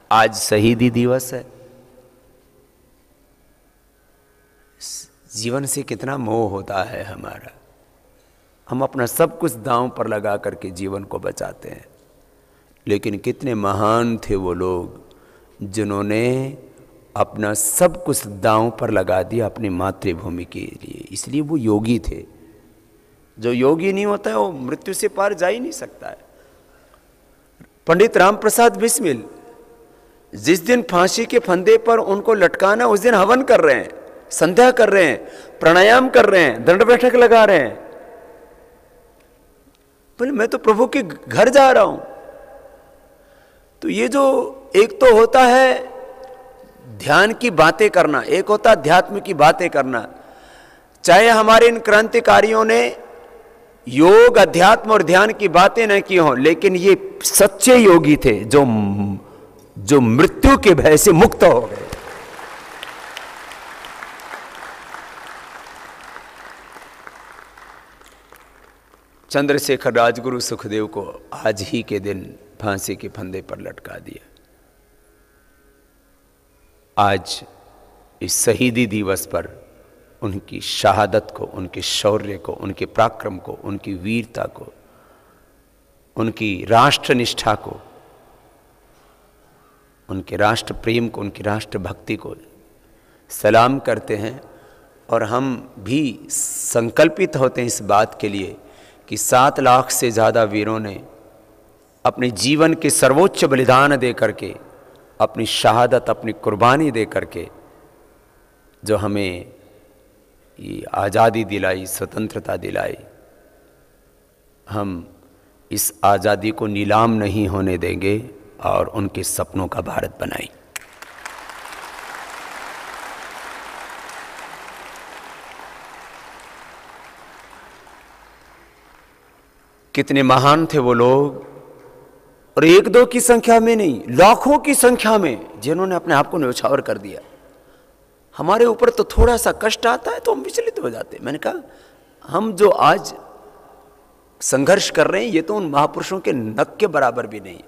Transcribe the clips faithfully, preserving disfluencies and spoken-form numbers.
आज शहीदी दिवस है। जीवन से कितना मोह होता है हमारा, हम अपना सब कुछ दांव पर लगा करके जीवन को बचाते हैं। लेकिन कितने महान थे वो लोग जिन्होंने अपना सब कुछ दांव पर लगा दिया अपनी मातृभूमि के लिए, इसलिए वो योगी थे। जो योगी नहीं होता है वो मृत्यु से पार जा ही नहीं सकता है। पंडित राम प्रसाद बिस्मिल जिस दिन फांसी के फंदे पर उनको लटकाना, उस दिन हवन कर रहे हैं, संध्या कर रहे हैं, प्राणायाम कर रहे हैं, दंड बैठक लगा रहे हैं। बोले मैं तो प्रभु के घर जा रहा हूं। तो ये जो एक तो होता है ध्यान की बातें करना, एक होता अध्यात्म की बातें करना। चाहे हमारे इन क्रांतिकारियों ने योग, अध्यात्म और ध्यान की बातें न की हो, लेकिन ये सच्चे योगी थे जो जो मृत्यु के भय से मुक्त हो गए। चंद्रशेखर राजगुरु सुखदेव को आज ही के दिन फांसी के फंदे पर लटका दिया। आज इस शहीदी दिवस पर उनकी शहादत को, उनके शौर्य को, उनके पराक्रम को, उनकी वीरता को, उनकी राष्ट्रनिष्ठा को, उनके राष्ट्र प्रेम को, उनकी राष्ट्र भक्ति को सलाम करते हैं। और हम भी संकल्पित होते हैं इस बात के लिए कि सात लाख से ज़्यादा वीरों ने अपने जीवन के सर्वोच्च बलिदान दे करके, अपनी शहादत, अपनी कुर्बानी दे करके जो हमें ये आज़ादी दिलाई, स्वतंत्रता दिलाई, हम इस आज़ादी को नीलाम नहीं होने देंगे और उनके सपनों का भारत बनाएं। कितने महान थे वो लोग, और एक दो की संख्या में नहीं, लाखों की संख्या में जिन्होंने अपने आप को न्यौछावर कर दिया। हमारे ऊपर तो थोड़ा सा कष्ट आता है तो हम विचलित हो जाते हैं। मैंने कहा हम जो आज संघर्ष कर रहे हैं ये तो उन महापुरुषों के नख के बराबर भी नहीं।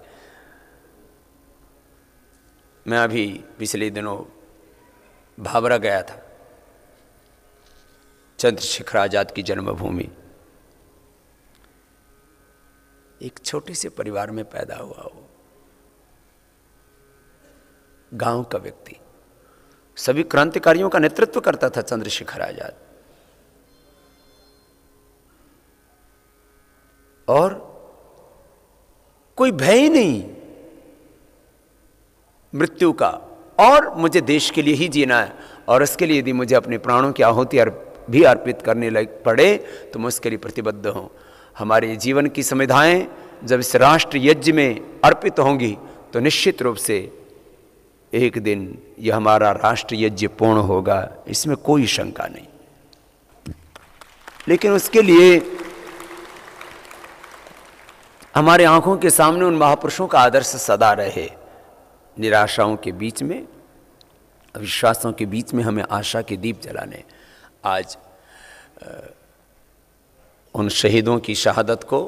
मैं अभी पिछले दिनों भावरा गया था, चंद्रशेखर आजाद की जन्मभूमि। एक छोटे से परिवार में पैदा हुआ वो गांव का व्यक्ति, सभी क्रांतिकारियों का नेतृत्व करता था चंद्रशेखर आजाद। और कोई भय ही नहीं मृत्यु का, और मुझे देश के लिए ही जीना है, और इसके लिए यदि मुझे अपने प्राणों की आहुति भी अर्पित करने लग पड़े तो मैं उसके लिए प्रतिबद्ध हूं। हमारे जीवन की संविधाएं जब इस राष्ट्र यज्ञ में अर्पित होंगी तो निश्चित रूप से एक दिन यह हमारा राष्ट्र यज्ञ पूर्ण होगा, इसमें कोई शंका नहीं। लेकिन उसके लिए हमारे आंखों के सामने उन महापुरुषों का आदर्श सदा रहे। निराशाओं के बीच में, अविश्वासों के बीच में हमें आशा के दीप जलाने। आज उन शहीदों की शहादत को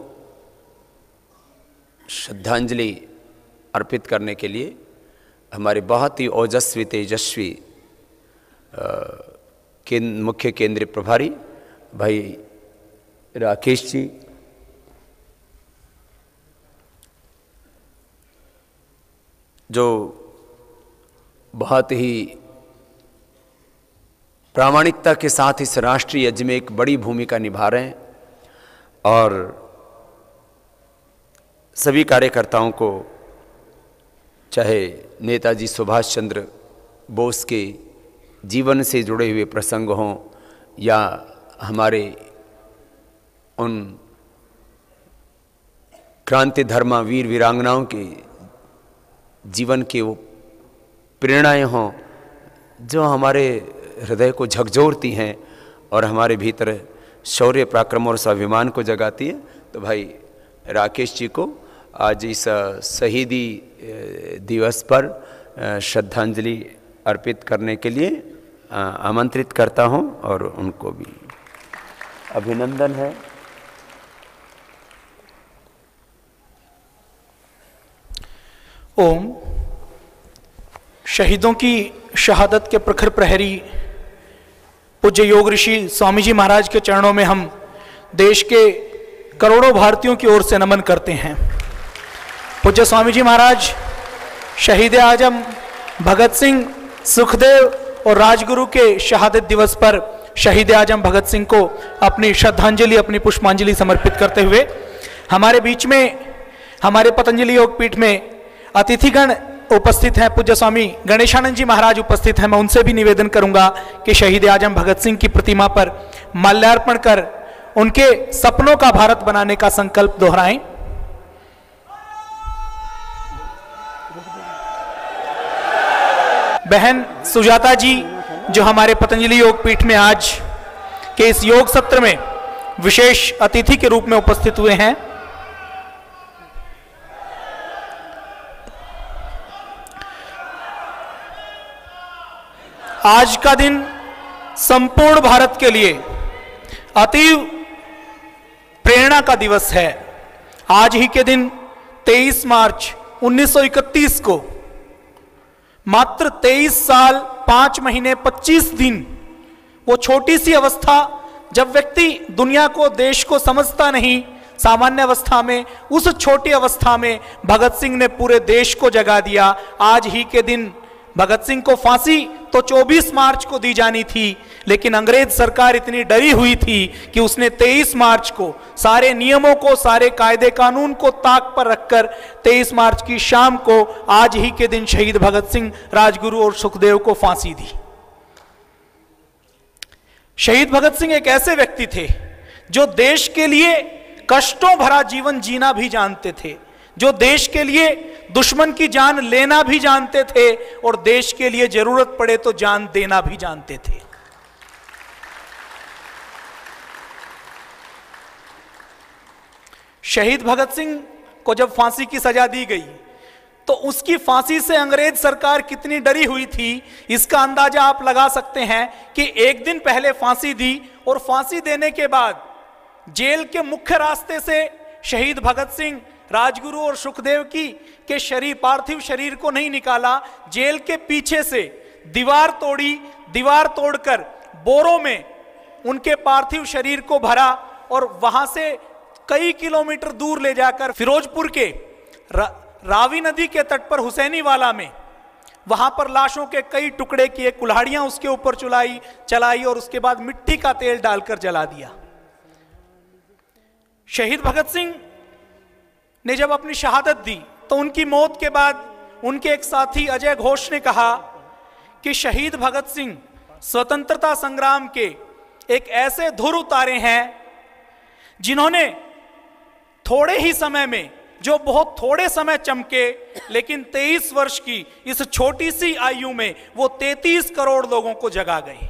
श्रद्धांजलि अर्पित करने के लिए हमारे बहुत ही ओजस्वी, तेजस्वी केंद्र मुख्य केंद्रीय प्रभारी भाई राकेश जी, जो बहुत ही प्रामाणिकता के साथ इस राष्ट्रीय यज्ञ में एक बड़ी भूमिका निभा रहे हैं, और सभी कार्यकर्ताओं को, चाहे नेताजी सुभाष चंद्र बोस के जीवन से जुड़े हुए प्रसंग हों या हमारे उन क्रांति धर्मा वीर वीरांगनाओं के जीवन के वो प्रेरणाएं हों जो हमारे हृदय को झकझोरती हैं और हमारे भीतर शौर्य, पराक्रम और स्वाभिमान को जगाती है। तो भाई राकेश जी को आज इस शहीदी दिवस पर श्रद्धांजलि अर्पित करने के लिए आमंत्रित करता हूं, और उनको भी अभिनंदन है। ओम शहीदों की शहादत के प्रखर प्रहरी पूज्य योग ऋषि स्वामी जी महाराज के चरणों में हम देश के करोड़ों भारतीयों की ओर से नमन करते हैं। पूज्य स्वामी जी महाराज शहीद आजम भगत सिंह, सुखदेव और राजगुरु के शहादत दिवस पर शहीद आजम भगत सिंह को अपनी श्रद्धांजलि, अपनी पुष्पांजलि समर्पित करते हुए हमारे बीच में, हमारे पतंजलि योगपीठ में अतिथिगण उपस्थित हैं। पूज्य स्वामी गणेशानंद जी महाराज उपस्थित हैं। मैं उनसे भी निवेदन करूंगा कि शहीद आजम भगत सिंह की प्रतिमा पर माल्यार्पण कर उनके सपनों का भारत बनाने का संकल्प दोहराएं। बहन सुजाता जी जो हमारे पतंजलि योगपीठ में आज के इस योग सत्र में विशेष अतिथि के रूप में उपस्थित हुए हैं। आज का दिन संपूर्ण भारत के लिए अति प्रेरणा का दिवस है। आज ही के दिन तेईस मार्च उन्नीस सौ इकतीस को, मात्र तेईस साल पांच महीने पच्चीस दिन, वो छोटी सी अवस्था जब व्यक्ति दुनिया को, देश को समझता नहीं, सामान्य अवस्था में, उस छोटी अवस्था में भगत सिंह ने पूरे देश को जगा दिया। आज ही के दिन भगत सिंह को फांसी तो चौबीस मार्च को दी जानी थी, लेकिन अंग्रेज सरकार इतनी डरी हुई थी कि उसने तेईस मार्च को सारे नियमों को, सारे कायदे कानून को ताक पर रखकर तेईस मार्च की शाम को आज ही के दिन शहीद भगत सिंह, राजगुरु और सुखदेव को फांसी दी। शहीद भगत सिंह एक ऐसे व्यक्ति थे जो देश के लिए कष्टों भरा जीवन जीना भी जानते थे, जो देश के लिए दुश्मन की जान लेना भी जानते थे और देश के लिए जरूरत पड़े तो जान देना भी जानते थे। शहीद भगत सिंह को जब फांसी की सजा दी गई तो उसकी फांसी से अंग्रेज सरकार कितनी डरी हुई थी, इसका अंदाजा आप लगा सकते हैं कि एक दिन पहले फांसी दी और फांसी देने के बाद जेल के मुख्य रास्ते से शहीद भगत सिंह, राजगुरु और सुखदेव की के शरीर, पार्थिव शरीर को नहीं निकाला, जेल के पीछे से दीवार तोड़ी, दीवार तोड़कर बोरों में उनके पार्थिव शरीर को भरा और वहां से कई किलोमीटर दूर ले जाकर फिरोजपुर के रा, रावी नदी के तट पर हुसैनीवाला में, वहां पर लाशों के कई टुकड़े किए, कुल्हाड़ियां उसके ऊपर चलाई चलाई और उसके बाद मिट्टी का तेल डालकर जला दिया। शहीद भगत सिंह ने जब अपनी शहादत दी तो उनकी मौत के बाद उनके एक साथी अजय घोष ने कहा कि शहीद भगत सिंह स्वतंत्रता संग्राम के एक ऐसे धुर उतारे हैं जिन्होंने थोड़े ही समय में, जो बहुत थोड़े समय चमके, लेकिन तेईस वर्ष की इस छोटी सी आयु में वो तैंतीस करोड़ लोगों को जगा गए।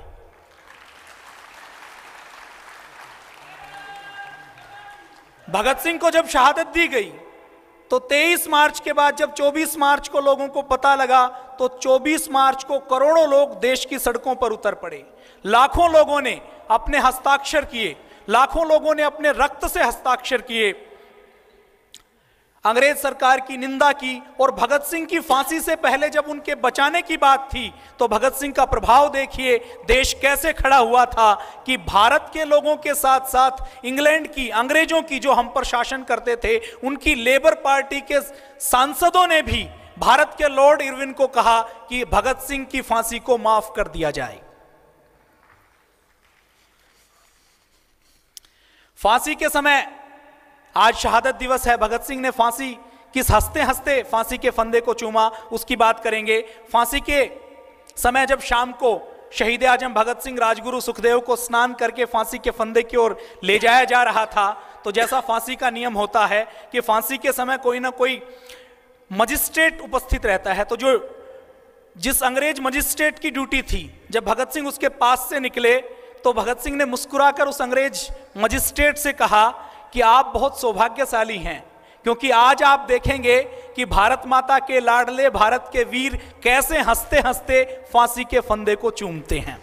भगत सिंह को जब शहादत दी गई तो तेईस मार्च के बाद जब चौबीस मार्च को लोगों को पता लगा तो चौबीस मार्च को करोड़ों लोग देश की सड़कों पर उतर पड़े। लाखों लोगों ने अपने हस्ताक्षर किए, लाखों लोगों ने अपने रक्त से हस्ताक्षर किए, अंग्रेज सरकार की निंदा की। और भगत सिंह की फांसी से पहले जब उनके बचाने की बात थी तो भगत सिंह का प्रभाव देखिए, देश कैसे खड़ा हुआ था कि भारत के लोगों के साथ साथ इंग्लैंड की, अंग्रेजों की जो हम पर शासन करते थे, उनकी लेबर पार्टी के सांसदों ने भी भारत के लॉर्ड इरविन को कहा कि भगत सिंह की फांसी को माफ कर दिया जाए। फांसी के समय, आज शहादत दिवस है, भगत सिंह ने फांसी किस हंसते हंसते फांसी के फंदे को चूमा, उसकी बात करेंगे। फांसी के समय जब शाम को शहीद आजम भगत सिंह, राजगुरु सुखदेव को स्नान करके फांसी के फंदे की ओर ले जाया जा रहा था तो जैसा फांसी का नियम होता है कि फांसी के समय कोई ना कोई मजिस्ट्रेट उपस्थित रहता है, तो जो जिस अंग्रेज मजिस्ट्रेट की ड्यूटी थी, जब भगत सिंह उसके पास से निकले तो भगत सिंह ने मुस्कुराकर उस अंग्रेज मजिस्ट्रेट से कहा कि आप बहुत सौभाग्यशाली हैं, क्योंकि आज आप देखेंगे कि भारत माता के लाडले, भारत के वीर कैसे हंसते हंसते फांसी के फंदे को चूमते हैं।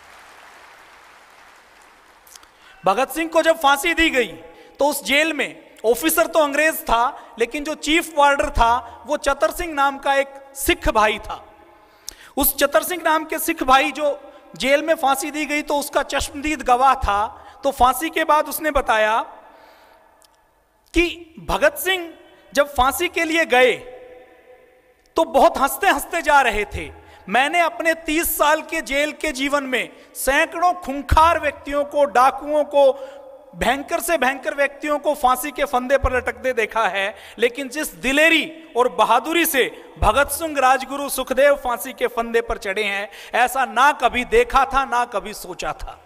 भगत सिंह को जब फांसी दी गई तो उस जेल में ऑफिसर तो अंग्रेज था, लेकिन जो चीफ वार्डर था वो चतर सिंह नाम का एक सिख भाई था। उस चतर सिंह नाम के सिख भाई जो जेल में फांसी दी गई तो उसका चश्मदीद गवाह था। तो फांसी के बाद उसने बताया कि भगत सिंह जब फांसी के लिए गए तो बहुत हंसते हंसते जा रहे थे। मैंने अपने तीस साल के जेल के जीवन में सैकड़ों खूंखार व्यक्तियों को, डाकुओं को, भयंकर से भयंकर व्यक्तियों को फांसी के फंदे पर लटकते देखा है, लेकिन जिस दिलेरी और बहादुरी से भगत सिंह, राजगुरु, सुखदेव फांसी के फंदे पर चढ़े हैं, ऐसा ना कभी देखा था, ना कभी सोचा था।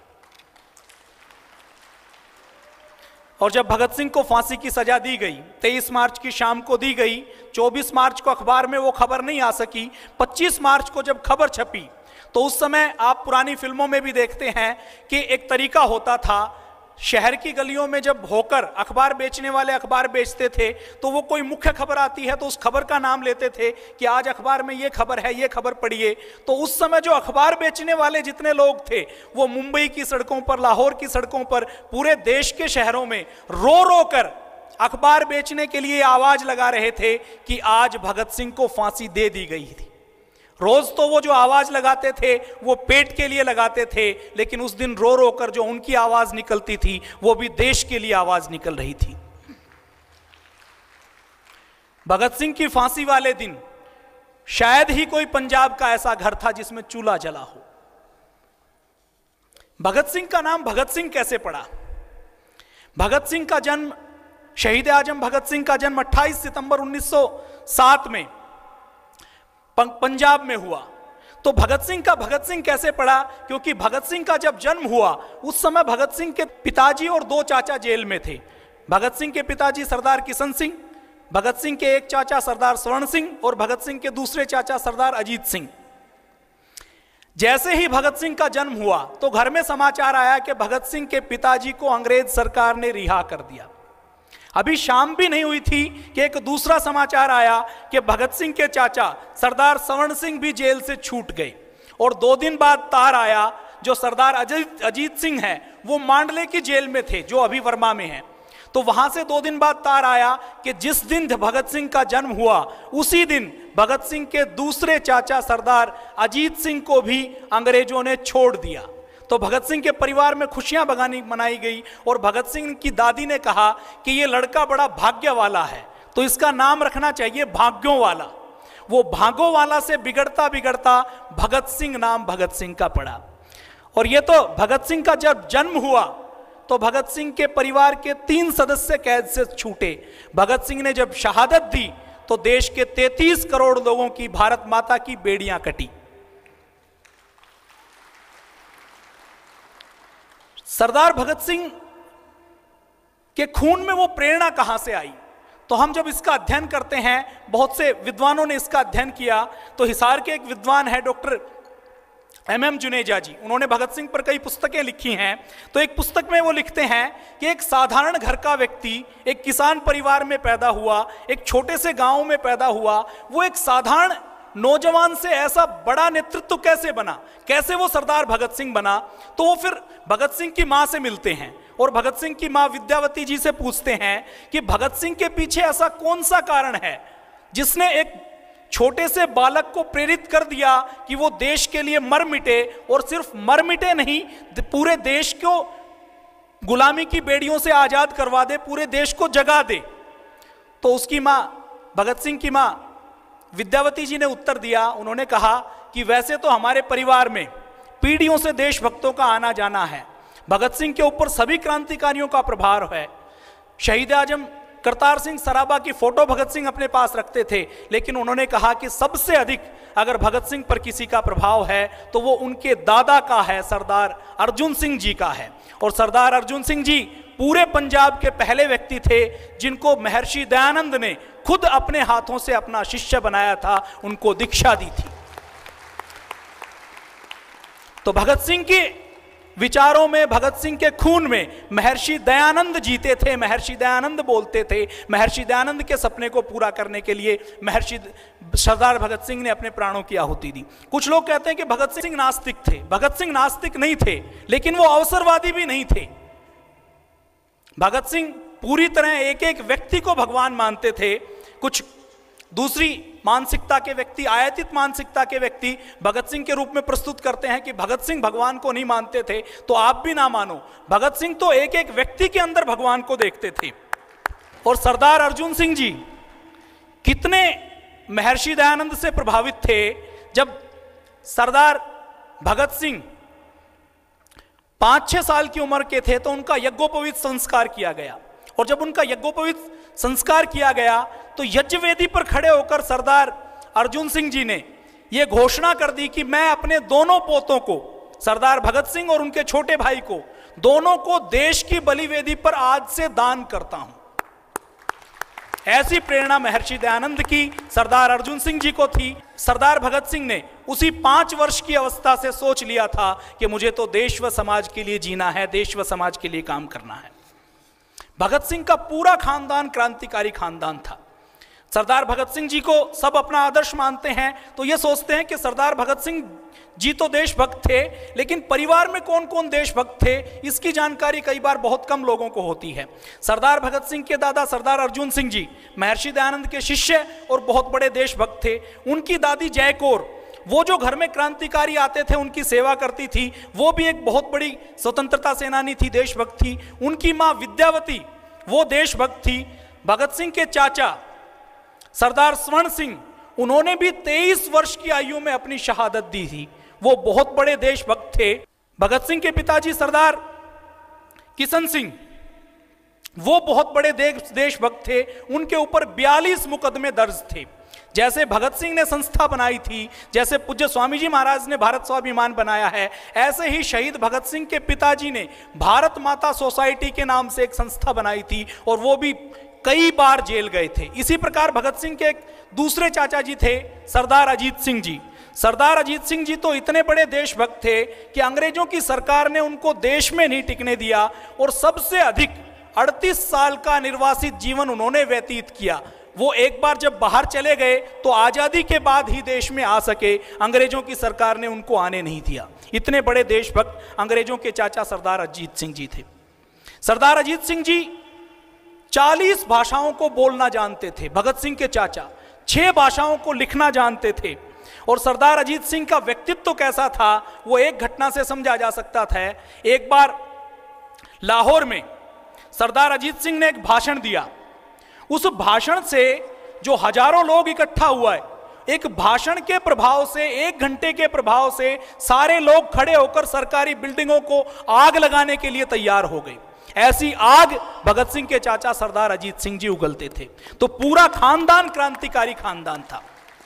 और जब भगत सिंह को फांसी की सजा दी गई, तेईस मार्च की शाम को दी गई, चौबीस मार्च को अखबार में वो खबर नहीं आ सकी, पच्चीस मार्च को जब खबर छपी तो उस समय आप पुरानी फिल्मों में भी देखते हैं कि एक तरीका होता था, शहर की गलियों में जब होकर अखबार बेचने वाले अखबार बेचते थे तो वो कोई मुख्य खबर आती है तो उस खबर का नाम लेते थे कि आज अखबार में ये खबर है, ये खबर पढ़िए। तो उस समय जो अखबार बेचने वाले जितने लोग थे वो मुंबई की सड़कों पर, लाहौर की सड़कों पर, पूरे देश के शहरों में रो रो कर अखबार बेचने के लिए आवाज लगा रहे थे कि आज भगत सिंह को फांसी दे दी गई थी। रोज तो वो जो आवाज लगाते थे वो पेट के लिए लगाते थे, लेकिन उस दिन रो रो कर जो उनकी आवाज निकलती थी वो भी देश के लिए आवाज निकल रही थी। भगत सिंह की फांसी वाले दिन शायद ही कोई पंजाब का ऐसा घर था जिसमें चूल्हा जला हो। भगत सिंह का नाम भगत सिंह कैसे पड़ा? भगत सिंह का जन्म, शहीद आजम भगत सिंह का जन्म अट्ठाईस सितंबर उन्नीस सौ सात में पंजाब में हुआ। तो भगत सिंह का भगत सिंह कैसे पड़ा? क्योंकि भगत सिंह का जब जन्म हुआ उस समय भगत सिंह के पिताजी और दो चाचा जेल में थे। भगत सिंह के पिताजी सरदार किशन सिंह, भगत सिंह के एक चाचा सरदार स्वर्ण सिंह और भगत सिंह के दूसरे चाचा सरदार अजीत सिंह। जैसे ही भगत सिंह का जन्म हुआ तो घर में समाचार आया कि भगत सिंह के पिताजी को अंग्रेज सरकार ने रिहा कर दिया। अभी शाम भी नहीं हुई थी कि एक दूसरा समाचार आया कि भगत सिंह के चाचा सरदार स्वर्ण सिंह भी जेल से छूट गए। और दो दिन बाद तार आया, जो सरदार अजीत अजीत सिंह हैं वो मांडले की जेल में थे जो अभी वर्मा में हैं। तो वहां से दो दिन बाद तार आया कि जिस दिन भगत सिंह का जन्म हुआ उसी दिन भगत सिंह के दूसरे चाचा सरदार अजीत सिंह को भी अंग्रेजों ने छोड़ दिया। तो भगत सिंह के परिवार में खुशियां बगानी मनाई गई और भगत सिंह की दादी ने कहा कि ये लड़का बड़ा भाग्य वाला है तो इसका नाम रखना चाहिए भाग्यों वाला। वो भागों वाला से बिगड़ता बिगड़ता भगत सिंह नाम भगत सिंह का पड़ा। और ये तो भगत सिंह का जब जन्म हुआ तो भगत सिंह के परिवार के तीन सदस्य कैद से छूटे। भगत सिंह ने जब शहादत दी तो देश के तैंतीस करोड़ लोगों की भारत माता की बेड़ियां कटी। सरदार भगत सिंह के खून में वो प्रेरणा कहां से आई? तो हम जब इसका अध्ययन करते हैं, बहुत से विद्वानों ने इसका अध्ययन किया, तो हिसार के एक विद्वान है doctor M M Juneja ji, उन्होंने भगत सिंह पर कई पुस्तकें लिखी हैं। तो एक पुस्तक में वो लिखते हैं कि एक साधारण घर का व्यक्ति एक किसान परिवार में पैदा हुआ, एक छोटे से गांव में पैदा हुआ, वो एक साधारण नौजवान से ऐसा बड़ा नेतृत्व कैसे बना, कैसे वो सरदार भगत सिंह बना? तो वो फिर भगत सिंह की मां से मिलते हैं और भगत सिंह की मां विद्यावती जी से पूछते हैं कि भगत सिंह के पीछे ऐसा कौन सा कारण है जिसने एक छोटे से बालक को प्रेरित कर दिया कि वो देश के लिए मर मिटे, और सिर्फ मर मिटे नहीं, पूरे देश को गुलामी की बेड़ियों से आजाद करवा दे, पूरे देश को जगा दे। तो उसकी मां, भगत सिंह की मां विद्यावती जी ने उत्तर दिया, उन्होंने कहा कि वैसे तो हमारे परिवार में पीढ़ियों से देशभक्तों का आना जाना है, भगत सिंह के ऊपर सभी क्रांतिकारियों का प्रभाव है। शहीद आजम करतार सिंह सराबा की फोटो भगत सिंह अपने पास रखते थे, लेकिन उन्होंने कहा कि सबसे अधिक अगर भगत सिंह पर किसी का प्रभाव है तो वो उनके दादा का है, सरदार अर्जुन सिंह जी का है। और सरदार अर्जुन सिंह जी पूरे पंजाब के पहले व्यक्ति थे जिनको महर्षि दयानंद ने खुद अपने हाथों से अपना शिष्य बनाया था, उनको दीक्षा दी थी। तो भगत सिंह के विचारों में, भगत सिंह के खून में महर्षि दयानंद जीते थे, महर्षि दयानंद बोलते थे। महर्षि दयानंद के सपने को पूरा करने के लिए महर्षि सरदार भगत सिंह ने अपने प्राणों की आहुति दी। कुछ लोग कहते हैं कि भगत सिंह नास्तिक थे। भगत सिंह नास्तिक नहीं थे, लेकिन वो अवसरवादी भी नहीं थे। भगत सिंह पूरी तरह एक एक व्यक्ति को भगवान मानते थे। कुछ दूसरी मानसिकता के व्यक्ति, आयातित मानसिकता के व्यक्ति भगत सिंह के रूप में प्रस्तुत करते हैं कि भगत सिंह भगवान को नहीं मानते थे, तो आप भी ना मानो, भगत सिंह तो एक एक व्यक्ति के अंदर भगवान को देखते थे। और सरदार अर्जुन सिंह जी कितने महर्षि दयानंद से प्रभावित थे। जब सरदार भगत सिंह पांच छह साल की उम्र के थे तो उनका यज्ञोपवीत संस्कार किया गया, और जब उनका यज्ञोपवीत संस्कार किया गया तो यज्ञवेदी पर खड़े होकर सरदार अर्जुन सिंह जी ने यह घोषणा कर दी कि मैं अपने दोनों पोतों को, सरदार भगत सिंह और उनके छोटे भाई को, दोनों को देश की बलिवेदी पर आज से दान करता हूं। ऐसी प्रेरणा महर्षि दयानंद की सरदार अर्जुन सिंह जी को थी। सरदार भगत सिंह ने उसी पांच वर्ष की अवस्था से सोच लिया था कि मुझे तो देश व समाज के लिए जीना है, देश व समाज के लिए काम करना है। भगत सिंह का पूरा खानदान क्रांतिकारी खानदान था। सरदार भगत सिंह जी को सब अपना आदर्श मानते हैं, तो ये सोचते हैं कि सरदार भगत सिंह जी तो देशभक्त थे, लेकिन परिवार में कौन कौन देशभक्त थे इसकी जानकारी कई बार बहुत कम लोगों को होती है। सरदार भगत सिंह के दादा सरदार अर्जुन सिंह जी महर्षि दयानंद के शिष्य और बहुत बड़े देशभक्त थे। उनकी दादी जय कौर, वो जो घर में क्रांतिकारी आते थे उनकी सेवा करती थी, वो भी एक बहुत बड़ी स्वतंत्रता सेनानी थी, देशभक्त थी। उनकी माँ विद्यावती वो देशभक्त थी। भगत सिंह के चाचा सरदार स्वर्ण सिंह, उन्होंने भी तेईस वर्ष की आयु में अपनी शहादत दी थी, वो बहुत बड़े देशभक्त थे। भगत सिंह के पिताजी सरदार किशन सिंह, वो बहुत बड़े देश देशभक्त थे। उनके ऊपर बयालीस मुकदमे दर्ज थे। जैसे भगत सिंह ने संस्था बनाई थी, जैसे पूज्य स्वामी जी महाराज ने भारत स्वाभिमान बनाया है, ऐसे ही शहीद भगत सिंह के पिताजी ने भारत माता सोसाइटी के नाम से एक संस्था बनाई थी, और वो भी कई बार जेल गए थे। इसी प्रकार भगत सिंह के एक दूसरे चाचा जी थे सरदार अजीत सिंह जी। सरदार अजीत सिंह जी तो इतने बड़े देशभक्त थे कि अंग्रेजों की सरकार ने उनको देश में नहीं टिकने दिया, और सबसे अधिक अड़तीस साल का निर्वासित जीवन उन्होंने व्यतीत किया। वो एक बार जब बाहर चले गए तो आजादी के बाद ही देश में आ सके, अंग्रेजों की सरकार ने उनको आने नहीं दिया। इतने बड़े देशभक्त अंग्रेजों के चाचा सरदार अजीत सिंह जी थे। सरदार अजीत सिंह जी चालीस भाषाओं को बोलना जानते थे। भगत सिंह के चाचा छह भाषाओं को लिखना जानते थे। और सरदार अजीत सिंह का व्यक्तित्व तो कैसा था, वो एक घटना से समझा जा सकता था। एक बार लाहौर में सरदार अजीत सिंह ने एक भाषण दिया। उस भाषण से जो हजारों लोग इकट्ठा हुआ है, एक भाषण के प्रभाव से, एक घंटे के प्रभाव से सारे लोग खड़े होकर सरकारी बिल्डिंगों को आग लगाने के लिए तैयार हो गए। ऐसी आग भगत सिंह के चाचा सरदार अजीत सिंह जी उगलते थे। तो पूरा खानदान क्रांतिकारी खानदान था।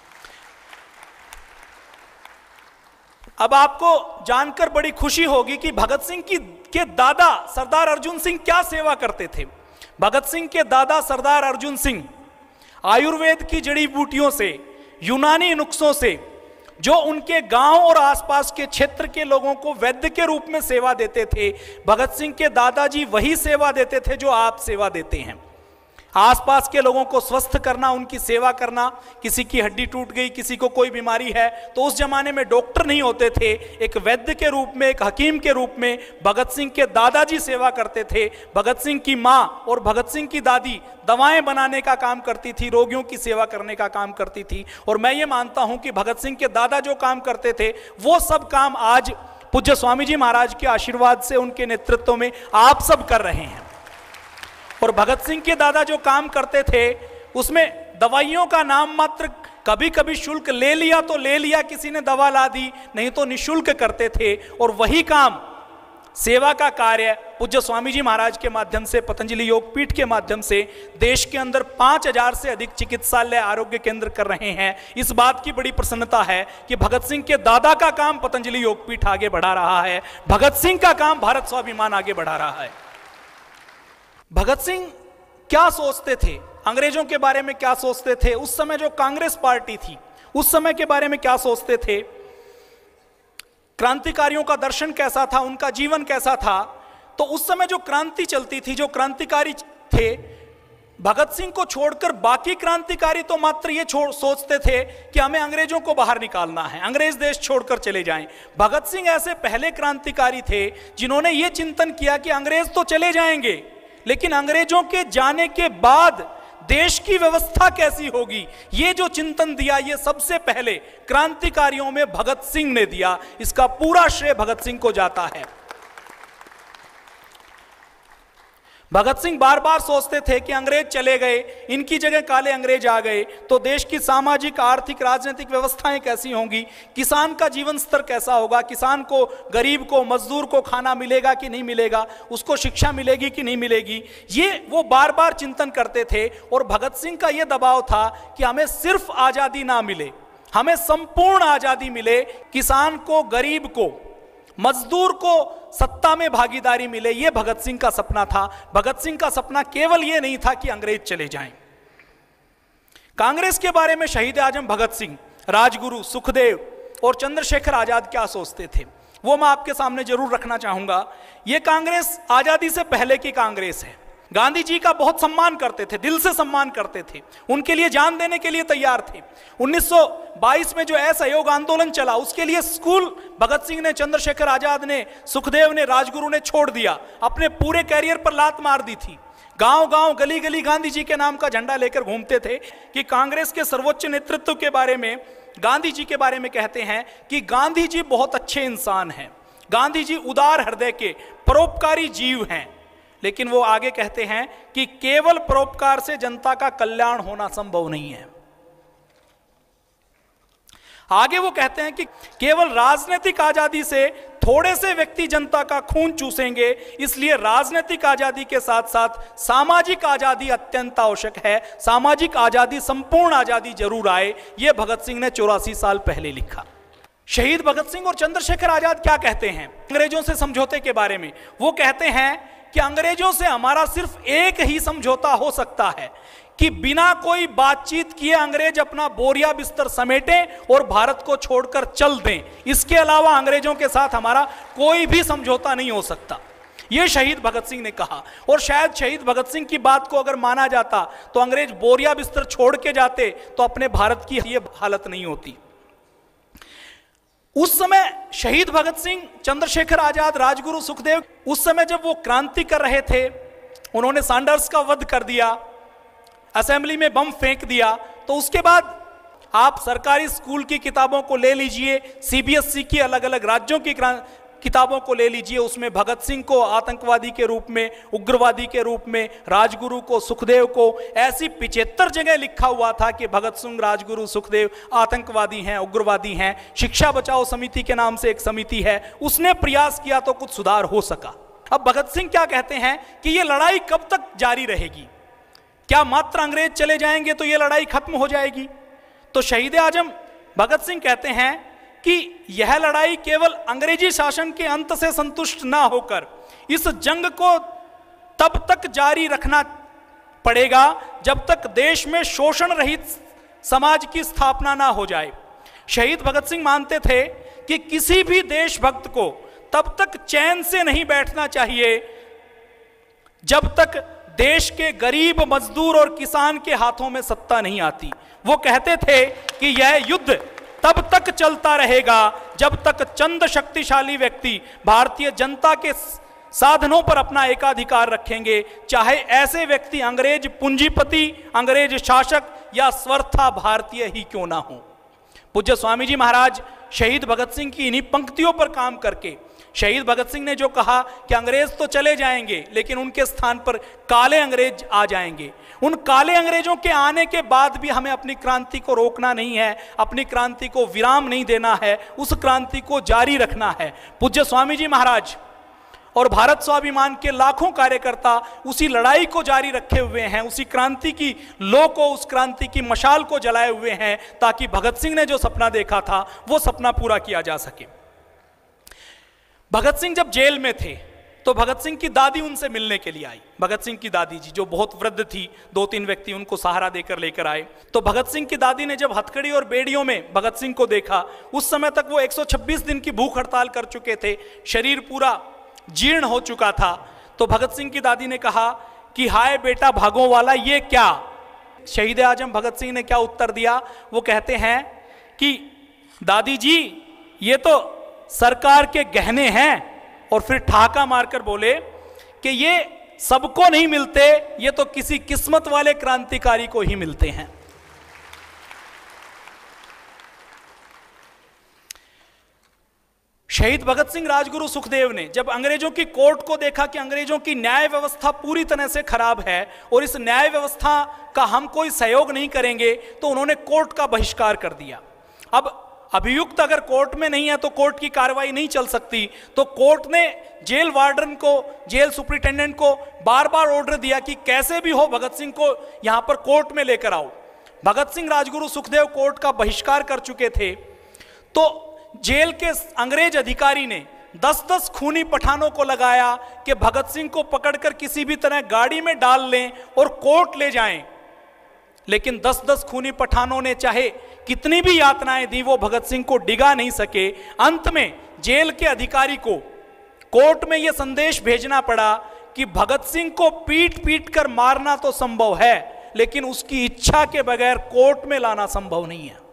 अब आपको जानकर बड़ी खुशी होगी कि भगत सिंह की के दादा सरदार अर्जुन सिंह क्या सेवा करते थे। भगत सिंह के दादा सरदार अर्जुन सिंह आयुर्वेद की जड़ी बूटियों से, यूनानी नुस्खों से जो उनके गांव और आसपास के क्षेत्र के लोगों को वैद्य के रूप में सेवा देते थे, भगत सिंह के दादाजी वही सेवा देते थे जो आप सेवा देते हैं। आसपास के लोगों को स्वस्थ करना, उनकी सेवा करना। किसी की हड्डी टूट गई, किसी को कोई बीमारी है, तो उस जमाने में डॉक्टर नहीं होते थे, एक वैद्य के रूप में, एक हकीम के रूप में भगत सिंह के दादाजी सेवा करते थे। भगत सिंह की माँ और भगत सिंह की दादी दवाएं बनाने का काम करती थी, रोगियों की सेवा करने का काम करती थी। और मैं ये मानता हूं कि भगत सिंह के दादा जो काम करते थे, वो सब काम आज पूज्य स्वामी जी महाराज के आशीर्वाद से, उनके नेतृत्व में आप सब कर रहे हैं। और भगत सिंह के दादा जो काम करते थे उसमें दवाइयों का नाम मात्र, कभी कभी शुल्क ले लिया तो ले लिया, किसी ने दवा ला दी, नहीं तो निशुल्क करते थे। और वही काम, सेवा का कार्य पूज्य स्वामी जी महाराज के माध्यम से, पतंजलि योग पीठ के माध्यम से देश के अंदर पांच हजार से अधिक चिकित्सालय, आरोग्य केंद्र कर रहे हैं। इस बात की बड़ी प्रसन्नता है कि भगत सिंह के दादा का काम पतंजलि योग पीठ आगे बढ़ा रहा है, भगत सिंह का काम भारत स्वाभिमान आगे बढ़ा रहा है। भगत सिंह क्या सोचते थे, अंग्रेजों के बारे में क्या सोचते थे, उस समय जो कांग्रेस पार्टी थी उस समय के बारे में क्या सोचते थे, क्रांतिकारियों का दर्शन कैसा था, उनका जीवन कैसा था, तो उस समय जो क्रांति चलती थी, जो क्रांतिकारी थे, भगत सिंह को छोड़कर बाकी क्रांतिकारी तो मात्र ये छोड़ सोचते थे कि हमें अंग्रेजों को बाहर निकालना है, अंग्रेज देश छोड़कर चले जाएं। भगत सिंह ऐसे पहले क्रांतिकारी थे जिन्होंने ये चिंतन किया कि अंग्रेज तो चले जाएंगे, लेकिन अंग्रेजों के जाने के बाद देश की व्यवस्था कैसी होगी, ये जो चिंतन दिया, ये सबसे पहले क्रांतिकारियों में भगत सिंह ने दिया। इसका पूरा श्रेय भगत सिंह को जाता है। भगत सिंह बार बार सोचते थे कि अंग्रेज चले गए, इनकी जगह काले अंग्रेज आ गए तो देश की सामाजिक, आर्थिक, राजनीतिक व्यवस्थाएं कैसी होंगी, किसान का जीवन स्तर कैसा होगा, किसान को, गरीब को, मजदूर को खाना मिलेगा कि नहीं मिलेगा, उसको शिक्षा मिलेगी कि नहीं मिलेगी, ये वो बार बार चिंतन करते थे। और भगत सिंह का ये दबाव था कि हमें सिर्फ आजादी ना मिले, हमें संपूर्ण आजादी मिले, किसान को, गरीब को, मजदूर को सत्ता में भागीदारी मिले, यह भगत सिंह का सपना था। भगत सिंह का सपना केवल यह नहीं था कि अंग्रेज चले जाएं। कांग्रेस के बारे में शहीद आजम भगत सिंह, राजगुरु, सुखदेव और चंद्रशेखर आजाद क्या सोचते थे, वो मैं आपके सामने जरूर रखना चाहूंगा। यह कांग्रेस आजादी से पहले की कांग्रेस है। गांधी जी का बहुत सम्मान करते थे, दिल से सम्मान करते थे, उनके लिए जान देने के लिए तैयार थे। उन्नीस सौ बाईस में जो असहयोग आंदोलन चला, उसके लिए स्कूल भगत सिंह ने, चंद्रशेखर आजाद ने, सुखदेव ने, राजगुरु ने छोड़ दिया, अपने पूरे कैरियर पर लात मार दी थी। गांव गांव, गली गली गांधी जी के नाम का झंडा लेकर घूमते थे। कि कांग्रेस के सर्वोच्च नेतृत्व के बारे में, गांधी जी के बारे में कहते हैं कि गांधी जी बहुत अच्छे इंसान हैं, गांधी जी उदार हृदय के परोपकारी जीव हैं। लेकिन वो आगे कहते हैं कि केवल परोपकार से जनता का कल्याण होना संभव नहीं है। आगे वो कहते हैं कि केवल राजनीतिक आजादी से थोड़े से व्यक्ति जनता का खून चूसेंगे, इसलिए राजनीतिक आजादी के साथ साथ सामाजिक आजादी अत्यंत आवश्यक है। सामाजिक आजादी, संपूर्ण आजादी जरूर आए। यह भगत सिंह ने चौरासी साल पहले लिखा। शहीद भगत सिंह और चंद्रशेखर आजाद क्या कहते हैं अंग्रेजों से समझौते के बारे में? वो कहते हैं कि अंग्रेजों से हमारा सिर्फ एक ही समझौता हो सकता है कि बिना कोई बातचीत किए अंग्रेज अपना बोरिया बिस्तर समेटें और भारत को छोड़कर चल दें। इसके अलावा अंग्रेजों के साथ हमारा कोई भी समझौता नहीं हो सकता। यह शहीद भगत सिंह ने कहा। और शायद शहीद भगत सिंह की बात को अगर माना जाता तो अंग्रेज बोरिया बिस्तर छोड़ के जाते तो अपने भारत की यह हालत नहीं होती। उस समय शहीद भगत सिंह, चंद्रशेखर आजाद, राजगुरु, सुखदेव, उस समय जब वो क्रांति कर रहे थे, उन्होंने सैंडर्स का वध कर दिया, असेंबली में बम फेंक दिया। तो उसके बाद आप सरकारी स्कूल की किताबों को ले लीजिए, सीबीएसई की अलग अलग राज्यों की किताबों को ले लीजिए, उसमें भगत सिंह को आतंकवादी के रूप में, उग्रवादी के रूप में, राजगुरु को, सुखदेव को, ऐसी पिछहत्तर जगह लिखा हुआ था कि भगत सिंह, राजगुरु, सुखदेव आतंकवादी हैं, उग्रवादी हैं। शिक्षा बचाओ समिति के नाम से एक समिति है, उसने प्रयास किया तो कुछ सुधार हो सका। अब भगत सिंह क्या कहते हैं कि यह लड़ाई कब तक जारी रहेगी? क्या मात्र अंग्रेज चले जाएंगे तो यह लड़ाई खत्म हो जाएगी? तो शहीद आजम भगत सिंह कहते हैं कि यह लड़ाई केवल अंग्रेजी शासन के अंत से संतुष्ट ना होकर इस जंग को तब तक जारी रखना पड़ेगा जब तक देश में शोषण रहित समाज की स्थापना ना हो जाए। शहीद भगत सिंह मानते थे कि किसी भी देशभक्त को तब तक चैन से नहीं बैठना चाहिए जब तक देश के गरीब, मजदूर और किसान के हाथों में सत्ता नहीं आती। वो कहते थे कि यह युद्ध तब तक चलता रहेगा जब तक चंद शक्तिशाली व्यक्ति भारतीय जनता के साधनों पर अपना एकाधिकार रखेंगे, चाहे ऐसे व्यक्ति अंग्रेज पूंजीपति, अंग्रेज शासक या स्वथा भारतीय ही क्यों ना हो। पूज्य स्वामी जी महाराज शहीद भगत सिंह की इन्हीं पंक्तियों पर काम करके, शहीद भगत सिंह ने जो कहा कि अंग्रेज तो चले जाएंगे लेकिन उनके स्थान पर काले अंग्रेज आ जाएंगे, उन काले अंग्रेजों के आने के बाद भी हमें अपनी क्रांति को रोकना नहीं है, अपनी क्रांति को विराम नहीं देना है, उस क्रांति को जारी रखना है। पूज्य स्वामी जी महाराज और भारत स्वाभिमान के लाखों कार्यकर्ता उसी लड़ाई को जारी रखे हुए हैं, उसी क्रांति की लो को, उस क्रांति की मशाल को जलाए हुए हैं ताकि भगत सिंह ने जो सपना देखा था वो सपना पूरा किया जा सके। भगत सिंह जब जेल में थे तो भगत सिंह की दादी उनसे मिलने के लिए आई। भगत सिंह की दादी जी जो बहुत वृद्ध थी, दो तीन व्यक्ति उनको सहारा देकर लेकर आए। तो भगत सिंह की दादी ने जब हथकड़ी और बेड़ियों में भगत सिंह को देखा, उस समय तक वो एक सौ छब्बीस दिन की भूख हड़ताल कर चुके थे, शरीर पूरा जीर्ण हो चुका था। तो भगत सिंह की दादी ने कहा कि हाय बेटा भागों वाला, ये क्या? शहीद आजम भगत सिंह ने क्या उत्तर दिया? वो कहते हैं कि दादी जी ये तो सरकार के गहने हैं, और फिर ठहाका मारकर बोले कि ये सबको नहीं मिलते, ये तो किसी किस्मत वाले क्रांतिकारी को ही मिलते हैं। शहीद भगत सिंह, राजगुरु सुखदेव ने जब अंग्रेजों की कोर्ट को देखा कि अंग्रेजों की न्याय व्यवस्था पूरी तरह से खराब है और इस न्याय व्यवस्था का हम कोई सहयोग नहीं करेंगे, तो उन्होंने कोर्ट का बहिष्कार कर दिया। अब अभियुक्त अगर कोर्ट में नहीं है तो कोर्ट की कार्रवाई नहीं चल सकती, तो कोर्ट ने जेल वार्डन को, जेल सुपरिटेंडेंट को बार बार ऑर्डर दिया कि कैसे भी हो भगत सिंह को यहां पर कोर्ट में लेकर आओ। भगत सिंह, राजगुरु सुखदेव कोर्ट का बहिष्कार कर चुके थे, तो जेल के अंग्रेज अधिकारी ने दस दस खूनी पठानों को लगाया कि भगत सिंह को पकड़कर किसी भी तरह गाड़ी में डाल लें और कोर्ट ले जाएं। लेकिन दस दस खूनी पठानों ने चाहे कितनी भी यातनाएं दी, वो भगत सिंह को डिगा नहीं सके। अंत में जेल के अधिकारी को कोर्ट में यह संदेश भेजना पड़ा कि भगत सिंह को पीट पीट कर मारना तो संभव है, लेकिन उसकी इच्छा के बगैर कोर्ट में लाना संभव नहीं है।